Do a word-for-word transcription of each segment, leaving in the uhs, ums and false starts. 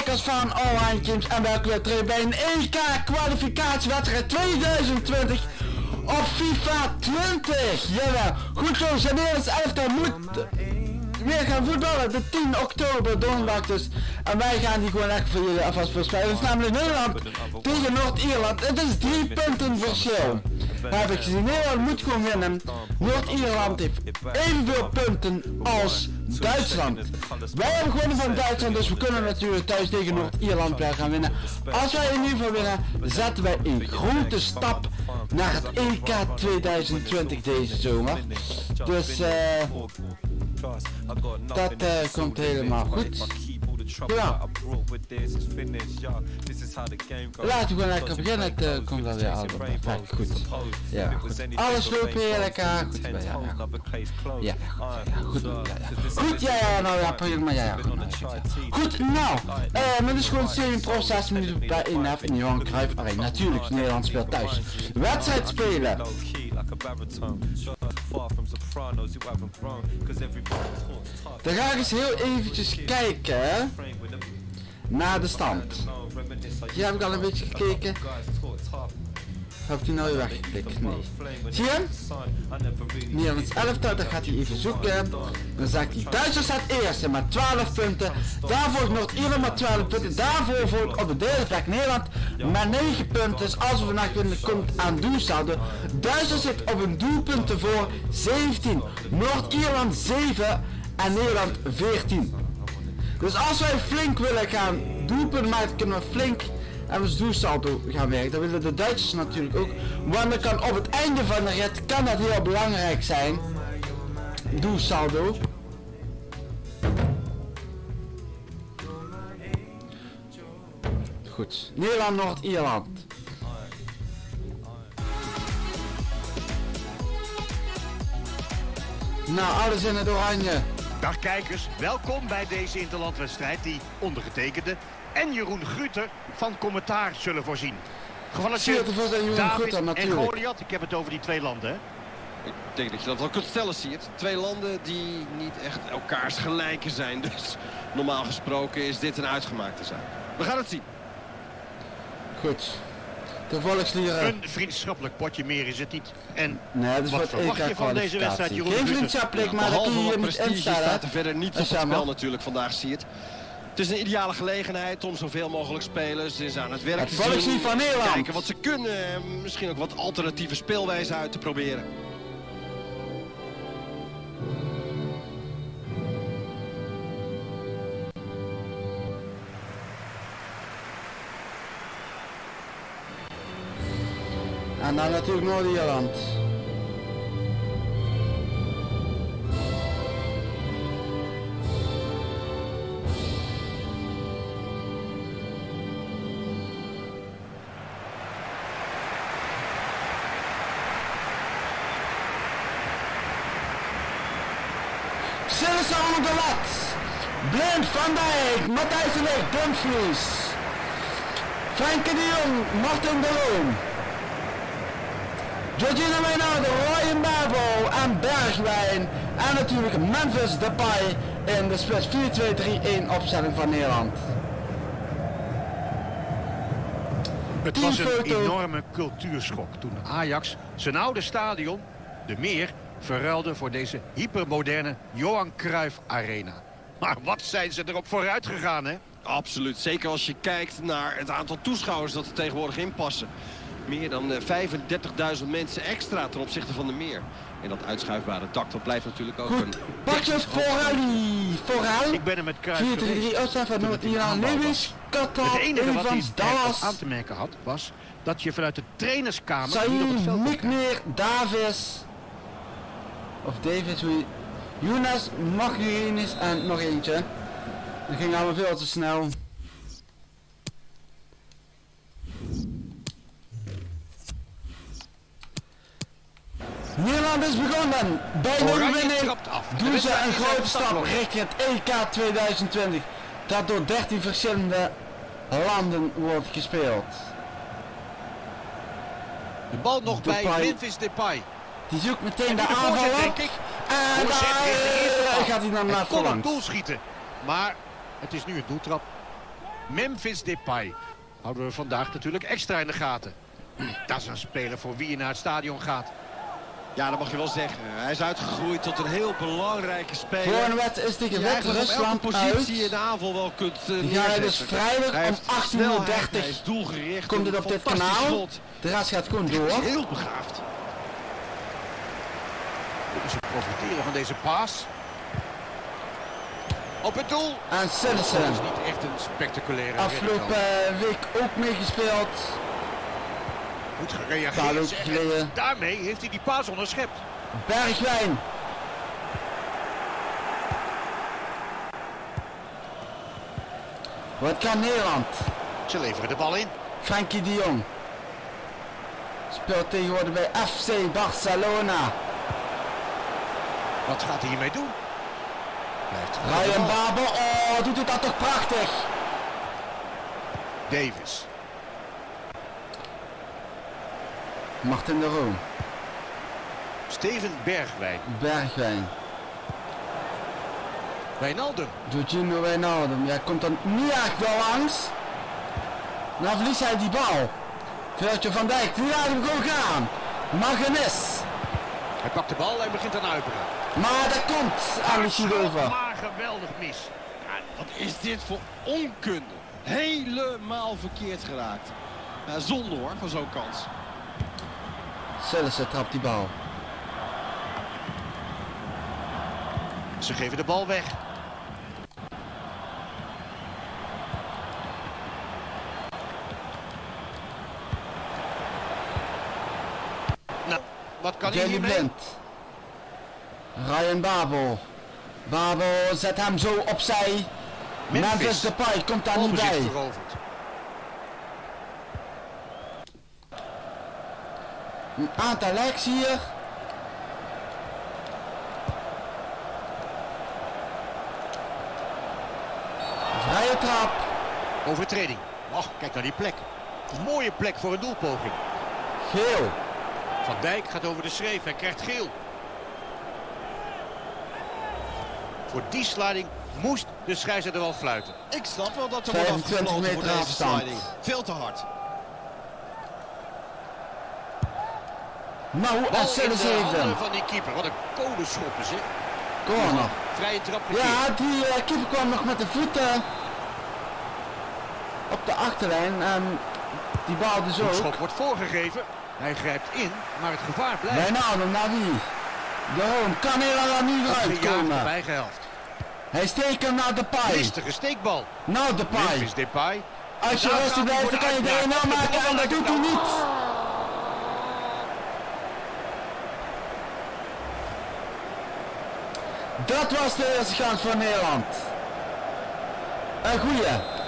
kijkers van Allline Games en welkom weer terug bij een E K kwalificatiewedstrijd tweeduizend twintig op FIFA twintig. Jawel, goed zo, zijn Nederlands elftal moet weer gaan voetballen de tien oktober donderdag dus. En wij gaan die gewoon lekker voor jullie alvast voorspellen. Het is namelijk Nederland tegen Noord-Ierland. Het is drie punten verschil. Daar heb ik gezien. Nederland moet gewoon winnen. Noord-Ierland heeft evenveel punten als Duitsland. Wij hebben gewonnen van Duitsland, dus we kunnen natuurlijk thuis tegen Noord-Ierland weer gaan winnen. Als wij in ieder geval winnen, zetten wij een grote stap naar het E K tweeduizend twintig deze zomer. Dus eh... dat uh, komt helemaal goed. Ja. Laten we gewoon lekker beginnen. Het uh, komt dan weer allemaal perfect goed. Ja, goed. Alles loopt heel lekker. Goed, ja, ja, goed. Ja, ja, goed. Ja, ja. Goed, ja, ja, nou ja, prima, ja, ja, goed. Nou, goed, ja. Goed, nou, uh, met is gewoon semi-pro zes minuten bij één F in de Johan Cruijff Arena. Natuurlijk, Nederland speelt thuis. Wedstrijd spelen. Dan ga ik eens heel eventjes kijken naar de stand. Hier heb ik al een beetje gekeken. Heb ik die nou weer weggeklikt? Nee. Zie je? Nederlands elftal, dat gaat hij even zoeken. Dan zegt hij Duitsland staat eerste met twaalf punten. Daarvoor Noord-Ierland met twaalf punten. Daarvoor volgt op de derde plek Nederland met negen punten. Dus als we vandaag winnen komt aan doelsaldo. Duitsland zit op een doelpunten voor zeventien. Noord-Ierland zeven en Nederland veertien. Dus als wij flink willen gaan doelpunten maken, kunnen we flink en we doelsaldo gaan werken. Dat willen de Duitsers natuurlijk ook. Want dan kan op het einde van de rit kan dat heel belangrijk zijn. Doelsaldo. Goed. Nederland, Noord-Ierland. Nou, alles in het oranje. Dag kijkers, welkom bij deze interlandwedstrijd die ondergetekende en Jeroen Gruter van commentaar zullen voorzien. Gevallen David en Goliath, ik heb het over die twee landen, hè? Ik denk dat je dat wel kunt stellen, Siert. Twee landen die niet echt elkaars gelijken zijn. Dus normaal gesproken is dit een uitgemaakte zaak. We gaan het zien. Goed. De volkslieren. Een vriendschappelijk potje meer is het niet. En nee, dat is wat wat verwacht je van deze wedstrijd, Jeroen? Geen vriendschappelijk, maar dat kun je hier niet in staat er verder niet op het spel natuurlijk vandaag, Siert. Het is een ideale gelegenheid om zoveel mogelijk spelers eens aan het werk te zien. Van Nederland. Kijken wat ze kunnen en misschien ook wat alternatieve speelwijze uit te proberen. En dan natuurlijk Noord-Ierland. Silverson op de lat. Blind, Van Dijk, Matthijs de Ligt, Dumfries. Frenkie de Jong, Martin de Loon. Georgina Wijnaldum, Ryan Babel en Bergwijn. En natuurlijk Memphis Depay in de spits vier twee drie een opstelling van Nederland. Het was een enorme cultuurschok toen Ajax zijn oude stadion, de Meer, verruilde voor deze hypermoderne Johan Cruijff Arena. Maar wat zijn ze erop vooruit gegaan, hè? Absoluut, zeker als je kijkt naar het aantal toeschouwers dat er tegenwoordig in passen. Meer dan vijfendertigduizend mensen extra ten opzichte van de Meer. En dat uitschuifbare dak, dat blijft natuurlijk ook goed. Een... Pakjes vooruit, vooruit. Ik ben er met Cruijff vier drie drie Oosten van Noord-Ierland, Lewis, Qatar, het enige wat hij Dallas aan te merken had, was dat je vanuit de trainerskamer Saïd, niet op het veld Mick Meer, Davis, of Davis, Jonas, Magdalenis en nog eentje. Dat ging allemaal veel te snel. Nederland is begonnen. Bij de winning doen ze een grote stap richting het E K tweeduizend twintig. Dat door dertien verschillende landen wordt gespeeld. De bal nog Depay. Bij Memphis Depay. Die zoekt meteen de aanval op. En daar gaat hij dan naar voorlangs. Hij kon een doel schieten, maar het is nu een doeltrap. Memphis Depay. Houden we vandaag natuurlijk extra in de gaten. Dat is een speler voor wie je naar het stadion gaat. Ja, dat mag je wel zeggen. Hij is uitgegroeid tot een heel belangrijke speler. Voor een wedstrijd is tegen Wit-Rusland uit. positie in de aanval wel kunt uh, Die gaan dus vrijdag om achttien uur dertig. Hij is doelgericht. Komt het op dit kanaal. De rest gaat gewoon door. Hij is heel begaafd. Moeten ze profiteren van deze paas. Op het doel. En Sillissen. Dat is niet echt een spectaculaire afgelopen uh, week ook meegespeeld. Goed gereageerd. En daarmee heeft hij die paas onderschept. Bergwijn. Wat kan Nederland? Ze leveren de bal in. Frenkie de Jong. Speelt tegenwoordig bij F C Barcelona. Wat gaat hij hiermee doen? Ryan Babel, oh, doet het dat toch prachtig. Davis. Martin de Roon. Steven Bergwijn. Bergwijn. Wijnaldum. Jorginho Wijnaldum. Ja, komt dan niet echt wel langs. Nou verliest hij die bal. Virgil van Dijk, die laat hem gewoon gaan. Magenis. Hij pakt de bal en begint aan uitbreiden. Maar dat komt aan de Sidova. Maar geweldig mis. Ja, wat is dit voor onkunde? Helemaal verkeerd geraakt. Ja, zonde hoor, van zo'n kans. Sillissen trapt die bal. Ze geven de bal weg. Nou, wat kan hij hiermee? Blind. Ryan Babel. Babel zet hem zo opzij. Memphis Depay komt daar niet bij. Veroverd. Een aantal likes hier. Vrije trap. Overtreding. Oh, kijk naar die plek. Een mooie plek voor een doelpoging. Geel. Van Dijk gaat over de schreef. Hij krijgt geel. Voor die sliding moest de scheidsrechter wel fluiten. Ik snap wel dat er wordt afgefloten voor deze sliding. Veel te hard. Nou, en Sillissen van die keeper. Wat een kolenschop is, hè? Corner. Vrije trap. Ja, die uh, keeper kwam nog met de voeten op de achterlijn en die bal dus ook. De schop wordt voorgegeven. Hij grijpt in, maar het gevaar blijft. Wijnaldum, naar wie? De Roon, kan Nederland nu eruit komen? Eigen helft. Hij steekt hem naar Depay. Listige steekbal. Nou Depay. Memphis Depay. Als je rustig blijft, dan kan je de een nul maken en dat doet hij niet. Dat was de eerste kans voor Nederland. Een goeie.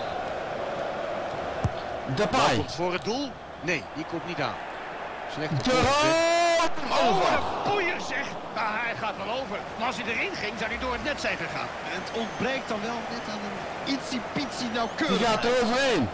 Depay. Komt voor het doel? Nee, die komt niet aan. Slechte De Roon over. Boeier zeg. Ah, hij gaat wel over. Maar als hij erin ging, zou hij door het net zijn gegaan. Het ontbreekt dan wel net aan een ietsie pitsie nauwkeurig. Die gaat er overheen.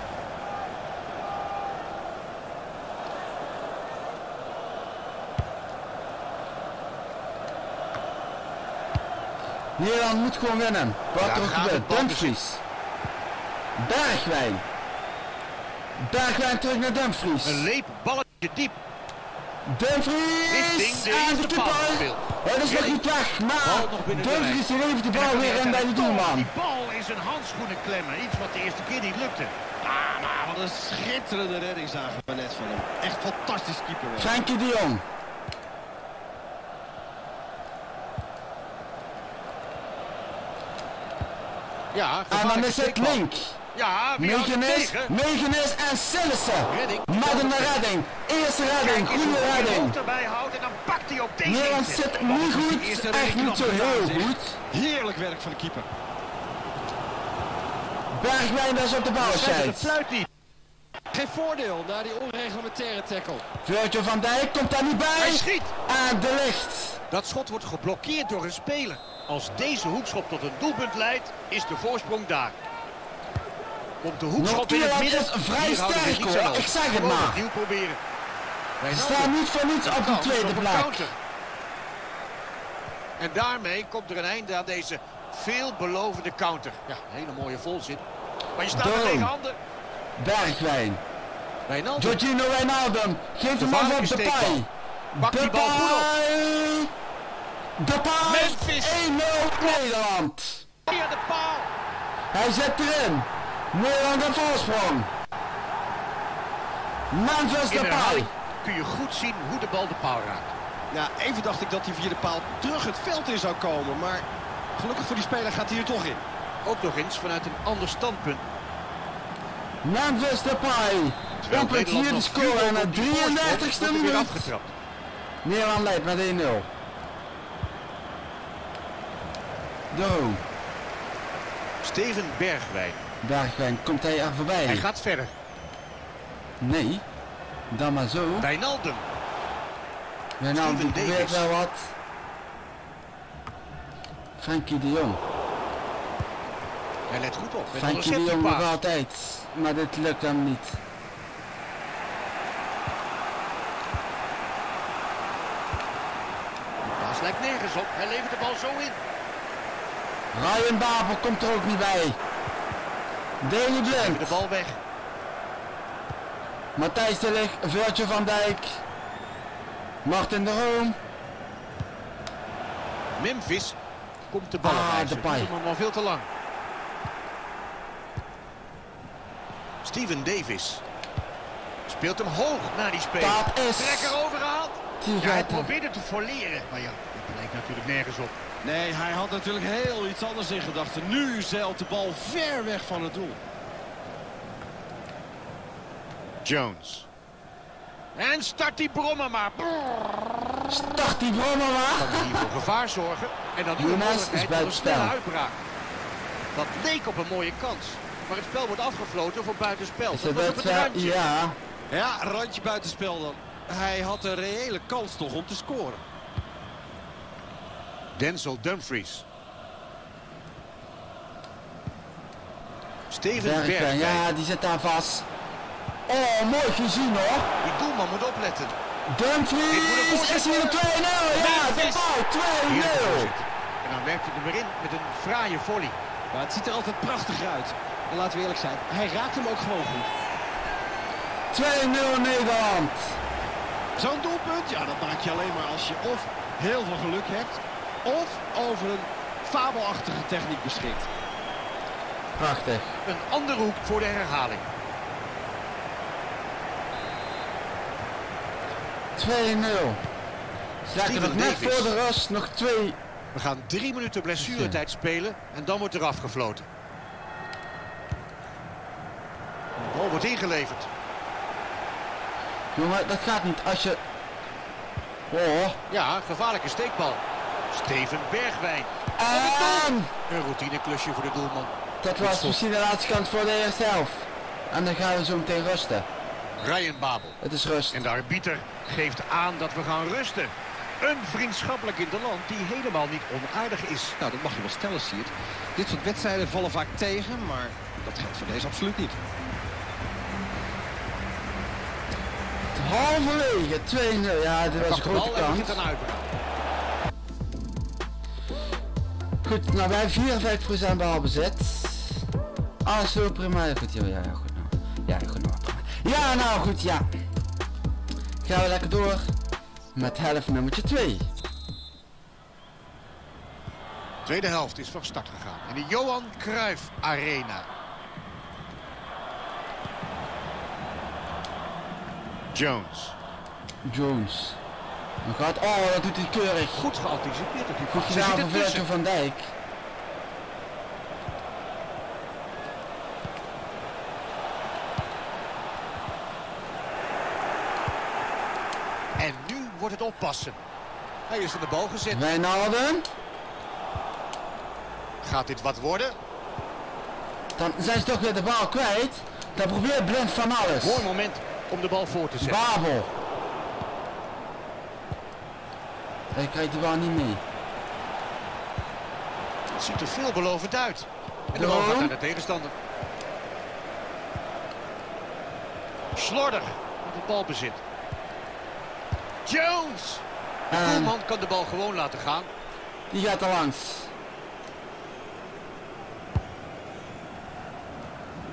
Nederland moet gewoon winnen. Wat er ook gebeurt. Dumfries. Bergwijn. Bergwijn terug naar Dumfries. Een leep balletje diep. Dumfries en de keeper. Het is nog niet weg, maar Dumfries levert de bal weer in bij de doelman. Die bal is een handschoenen klemmen. Iets wat de eerste keer niet lukte. Ah, maar wat een schitterende redding zagen we net van hem. Echt fantastisch keeper. Frenkie de Jong. Ja, en dan is het link. Ja, Megenis, Megenis en Sillissen. Met een redding. Eerste redding, goede redding. Erbij houdt en dan pakt hij op deze. Nederland zit niet goed, echt niet zo heel goed. Heerlijk werk van de keeper. Bergwijn is op de bal. Het fluit niet. Geen voordeel na die onreglementaire tackle. Virgil van Dijk komt daar niet bij. Hij schiet. En de licht. Dat schot wordt geblokkeerd door een speler. Als deze hoekschop tot een doelpunt leidt, is de voorsprong daar. Komt de hoekschop in het midden. Is vrij sterk hoor, ik zeg het maar. Opnieuw proberen. Ze staan niet voor niets op de tweede plek. En daarmee komt er een einde aan deze veelbelovende counter. Ja, een hele mooie volzin. Maar je staat er tegen handen. Bergwijn. Wijnaldum. Jorginho Wijnaldum. Geeft hem af op Depay. Pak die bal goed op. Depay. Memphis. één nul Nederland. Via de paal. Hij zet erin. Nederland een voorsprong. Memphis In de Depay. herhaling kun je goed zien hoe de bal de paal raakt. Ja, even dacht ik dat hij via de paal terug het veld in zou komen. Maar gelukkig voor die speler gaat hij er toch in. Ook nog eens vanuit een ander standpunt. Memphis Depay. Opent hier de score aan de drieëndertigste minuut. Afgetrapt. Nederland leidt met één nul. Do. Steven Bergwijn. Bergwijn, komt hij er voorbij? Hij gaat verder. Nee. Dan maar zo. Wijnaldum. Wijnaldum Steven probeert Davis. wel wat. Frenkie de Jong. Hij let goed op. Met een Frenkie de Jong nog receptiepaas. altijd. Maar dit lukt hem niet. De paas lijkt nergens op. Hij levert de bal zo in. Ryan Babel komt er ook niet bij. Deli Geven Blind. de bal weg. Matthijs de Ligt. Virgil van Dijk. Martin de Roon. Memphis komt de bal Ah, eisen. Depay. Duurt hem maar veel te lang. Steven Davis. Speelt hem hoog naar die speler. Dat is... Trekker overgehaald. Die Ja, hij gaat er. probeerde te forleren. Maar ja, dat lijkt natuurlijk nergens op. Nee, hij had natuurlijk heel iets anders in gedachten. Nu zeilt de bal ver weg van het doel. Jones. En start die brommer maar. Start die brommer maar. Kan hier voor gevaar zorgen. En dan nu de Younes is mogelijkheid voor een buitenspel. snelle uitbraak. Dat leek op een mooie kans. Maar het spel wordt afgefloten voor buitenspel. Is Dat het was op het wedstrijd? randje. Ja. Ja, randje buitenspel dan. Hij had een reële kans toch om te scoren. Denzel Dumfries. Steven Bergwijn, Bergwijn. ja, die zit daar vast. Oh, mooi gezien hoor. Die doelman moet opletten. Dumfries is hier de twee nul. Ja, de bal twee Heerlijke nul. voorzet. En dan werkt hij er weer in met een fraaie volley. Maar het ziet er altijd prachtig uit. En laten we eerlijk zijn, hij raakt hem ook gewoon goed. twee nul Nederland. Zo'n doelpunt, ja, dat maak je alleen maar als je of heel veel geluk hebt, of over een fabelachtige techniek beschikt. Prachtig. Een andere hoek voor de herhaling. twee nul. Ze laten Steven nog net Davis. voor de rust nog twee. We gaan drie minuten blessuretijd spelen en dan wordt er afgefloten. De bal wordt ingeleverd. Jongen, dat gaat niet als je... Oh. Ja, gevaarlijke steekbal. Steven Bergwijn. En... Een routineklusje voor de doelman. Dat was misschien de laatste kans voor de eerste helft. En dan gaan we zo meteen rusten. Ryan Babel. Het is rust. En de arbiter geeft aan dat we gaan rusten. Een vriendschappelijk interland die helemaal niet onaardig is. Nou, dat mag je wel stellen, Siert. Dit soort wedstrijden vallen vaak tegen, maar dat geldt voor deze absoluut niet. Halverwege twee nul. Ja, dit was een grote kans. Begint een uitbraak. Goed, nou wij hebben vierenvijftig procent balbezit. Alles zo prima. Ja, goed, ja, ja, goed nou. Ja, goed nou. Ja, nou goed, ja. Gaan we lekker door met helft nummertje twee. Tweede helft is van start gegaan. In de Johan Cruijff Arena. Jones. Jones. Dan gaat, oh, dat doet hij keurig. Goed geanticipeerd op die Goed paas. gedaan Zit van ertussen. Virgil van Dijk. En nu wordt het oppassen. Hij is aan de bal gezet. Wijnaldum. Gaat dit wat worden? Dan zijn ze toch weer de bal kwijt. Dan probeert Blind van alles. Mooi moment om de bal voor te zetten. Babel. Hij krijgt de bal niet mee. Het ziet er veelbelovend uit. En de Daarom. bal gaat naar de tegenstander. Slordig met het balbezit. Jones! De En doelman kan de bal gewoon laten gaan. die gaat er langs.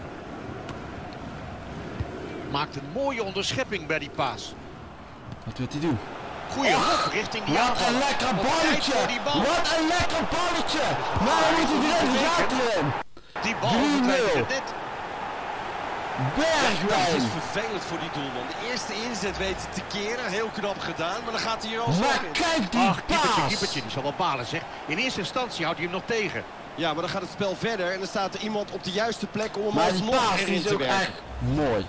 Maakt een mooie onderschepping bij die paas. Wat wil hij doen? Goeie hoek richting die Wat aanval. een lekker Op tijd balletje! voor die bal. Wat een lekker balletje! Maar hij moet hij erin, die gaat erin! Die bal drie nul. overtreedt het net. Dat Bergwijn! is vervelend voor die doelman. De eerste inzet weet hij te keren. Heel knap gedaan, maar dan gaat hij er al Maar zo in. kijk die Ach, keepertje, paas! keepertje, die zal wel balen zeg. In eerste instantie houdt hij hem nog tegen. Ja, maar dan gaat het spel verder en dan staat er iemand op de juiste plek om hem Maar die alsnog paas die erin is te ook werken. echt mooi.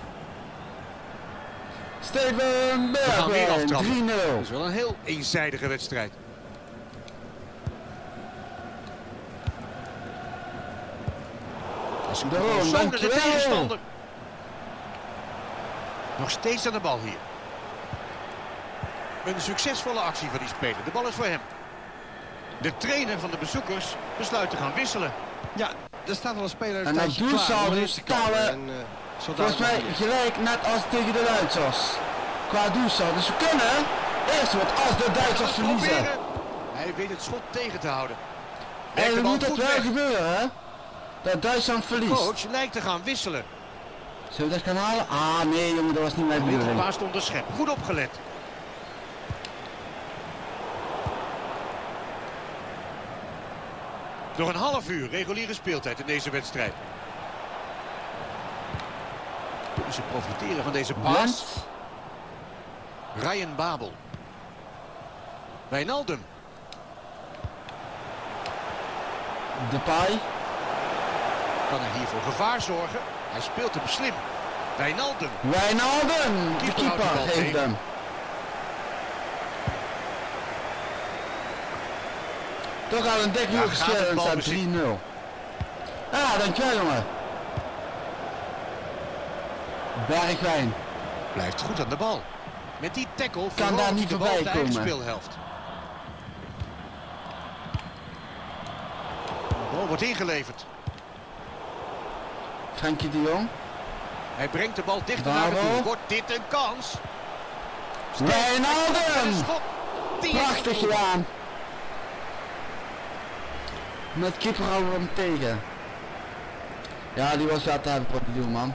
Steven We gaan weer Bergwijn, aftrappen. drie nul. Dat is wel een heel eenzijdige wedstrijd. Als Daarom, zo naar de dankjewel. tegenstander. Nog steeds aan de bal hier. Een succesvolle actie van die speler. De bal is voor hem. De trainer van de bezoekers besluit te gaan wisselen. Ja, er staat al een speler En een dat tijdje doel klaar zal om erin dus te komen. tellen. En, uh, zo Volgens mij dadelijk- gelijk net als tegen de Duitsers. Qua doelsaldo. Dus we kunnen eerst wat als de Duitsers verliezen. Proberen. Hij weet het schot tegen te houden. Werkt En de dan bal moet het goed wel weg. gebeuren, hè? Dat Duitsland verliest. Coach lijkt te gaan wisselen. Zullen we dat gaan halen? Ah nee jongen, dat was niet mijn Weet de bedoeling. paas te onderscheppen. Goed opgelet. Nog een half uur reguliere speeltijd in deze wedstrijd. Kunnen ze profiteren van deze paas? Blend. Ryan Babel. Wijnaldum. Depay. Kan er hier voor gevaar zorgen? Hij speelt hem slim. Wijnaldum. Wijnaldum. De Keeper houdt de keeper bal heeft tegen. hem. Toch al een dik Ja, uur gaat gespeeld het en het staat balbezit. drie nul. Ah, dankjewel jongen. Bergwijn. Blijft goed aan de bal. Met die tackle Kan verroogt daar hij niet de bal voorbij op de eigen komen. speelhelft. De bal wordt ingeleverd. Frenkie de Jong. Hij brengt de bal dichter naar het Babel. doel. Wordt dit een kans? Wijnaldum. Schot. Die is Prachtig goed. gedaan. Met keeper houden we hem tegen. Ja, die was wel te hebben voor die doelman.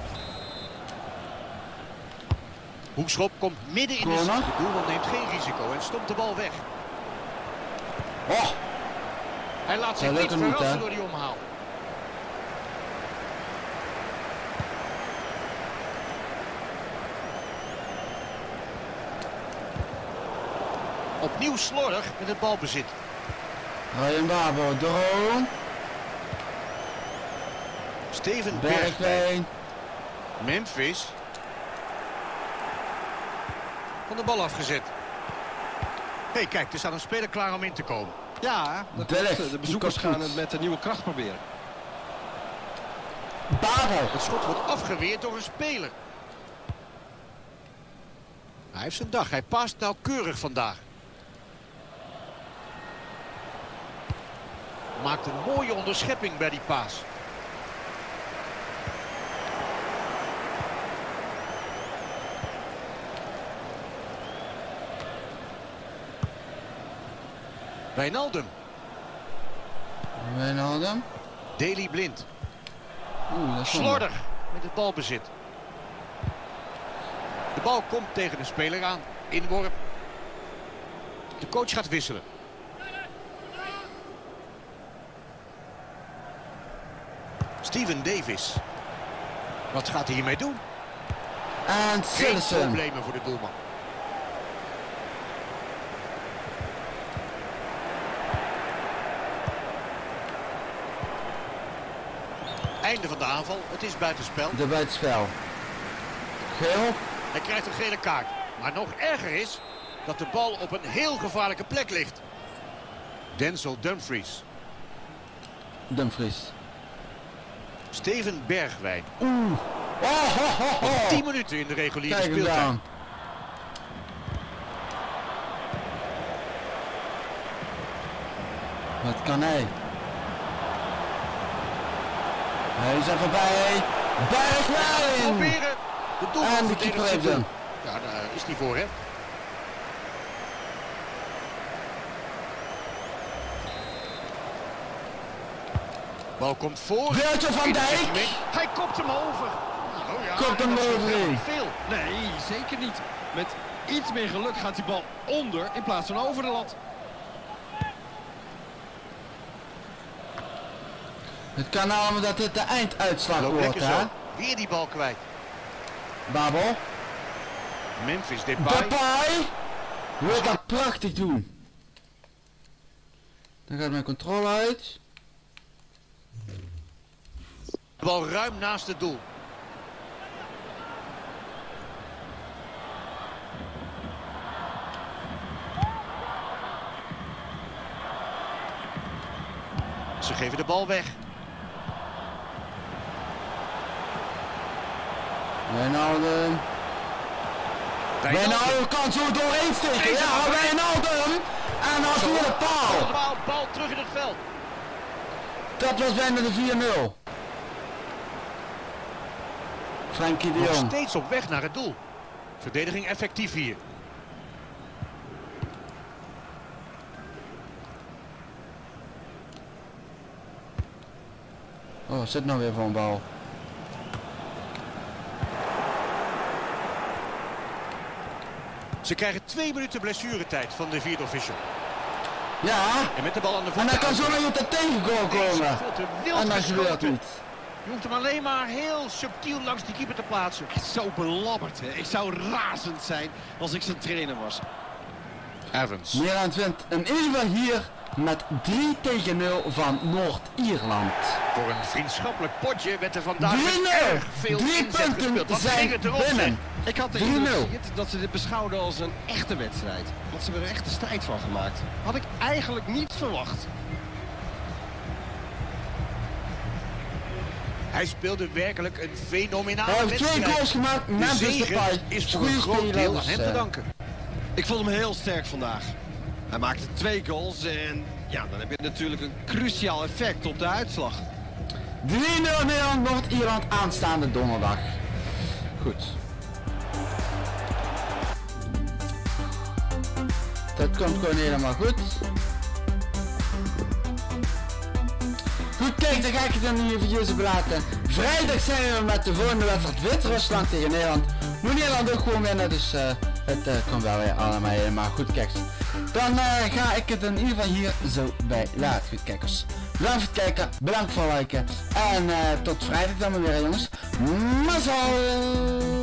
Hoekschop komt midden in de Corner. zon. De doelman neemt geen risico en stopt de bal weg. Oh, Hij laat zich Ja, niet lukt hem niet, verrassen hè? door die omhaal. Opnieuw slordig met het balbezit. Ryan Babel, Droom. Steven Bergwijn. Bergwijn. Memphis. Van de bal afgezet. Hé, hey, kijk, er staat een speler klaar om in te komen. Ja, dat Delft, klopt. de die bezoekers komt gaan goed. het met een nieuwe kracht proberen. Babel. Het schot wordt afgeweerd door een speler. Hij heeft zijn dag. Hij past nauwkeurig vandaag. Maakt een mooie onderschepping bij die paas. Wijnaldum. Wijnaldum. Daley Blind. Oeh, dat is zonde. Slordig met het balbezit. De bal komt tegen de speler aan. Inworp. De coach gaat wisselen. Steven Davis. Wat gaat hij hiermee doen? En Geen Citizen. problemen voor de doelman. Einde van de aanval. Het is buitenspel. De buitenspel. Geel. Hij krijgt een gele kaart. Maar nog erger is dat de bal op een heel gevaarlijke plek ligt. Denzel Dumfries. Dumfries. Steven Bergwijn. Oeh. Oh, ho, ho, ho. tien minuten in de reguliere Kijk hem speeltijd. dan. Wat kan hij? Hij is er voorbij. Bergwijn. Proberen. De doelman En de verdedigt keeper zijn heeft doel. hem. Ja, daar is hij voor, hè. Bal komt voor. Virgil van In het Dijk. segment. Hij kopt hem over. Oh ja, Komt hem dat is eroverheen. niet veel. Nee, zeker niet. Met iets meer geluk gaat die bal onder in plaats van over de lat. Het kan allemaal dat dit de einduitslag Loopt wordt, lekker hè? zo. Weer die bal kwijt. Babel. Memphis Depay. Depay. Wil dat prachtig doen. Dan gaat mijn controle uit. De bal ruim naast het doel. Ze geven de bal weg. Wijnaldum. Wijnaldum kan zo doorheen steken. Ja, Wijnaldum. En dan via de paal. Bal, bal terug in het veld. Dat was bijna de vier nul. Frenkie de Nog Jong. steeds op weg naar het doel. Verdediging effectief hier. Oh, zit nou weer voor een bal. Ze krijgen twee minuten blessuretijd van de vierde official. Ja. En met de bal aan de voet. En hij kan zo naar je tegengoal komen. En dat gebeurt niet. Je hoeft hem alleen maar heel subtiel langs die keeper te plaatsen. Zo belabberd, hè. Ik zou razend zijn als ik zijn trainer was. Evans. Nederland wint in ieder geval hier met drie tegen nul van Noord-Ierland. Voor een vriendschappelijk potje werd er vandaag drie nul. erg veel Drie inzet punten gespeeld. Wat zijn ging het erop, binnen. Ik had de drie nul. indruk dat ze dit beschouwden als een echte wedstrijd. Want ze hebben er echt een strijd van gemaakt. Had ik eigenlijk niet verwacht. Hij speelde werkelijk een fenomenale Hij heeft twee wedstrijd. goals gemaakt. De Memphis zege Depay is voor goede een groot speler, deel dus, aan hem te eh, danken. Ik vond hem heel sterk vandaag. Hij maakte twee goals en ja, dan heb je natuurlijk een cruciaal effect op de uitslag. drie nul Nederland, Noord-Ierland aanstaande donderdag. Goed. Dat komt gewoon helemaal goed. Goed, kijk, dan ga ik het dan nu eventjes even laten. Vrijdag zijn we met de volgende wedstrijd Wit-Rusland tegen Nederland. Moet Nederland ook gewoon winnen, dus uh, het uh, komt wel weer allemaal helemaal goed, kijk. Dan uh, ga ik het in ieder geval hier zo bij laten, goed kijkers. Bedankt voor het kijken, bedankt voor het liken. En uh, tot vrijdag dan maar weer, jongens. Mazzel!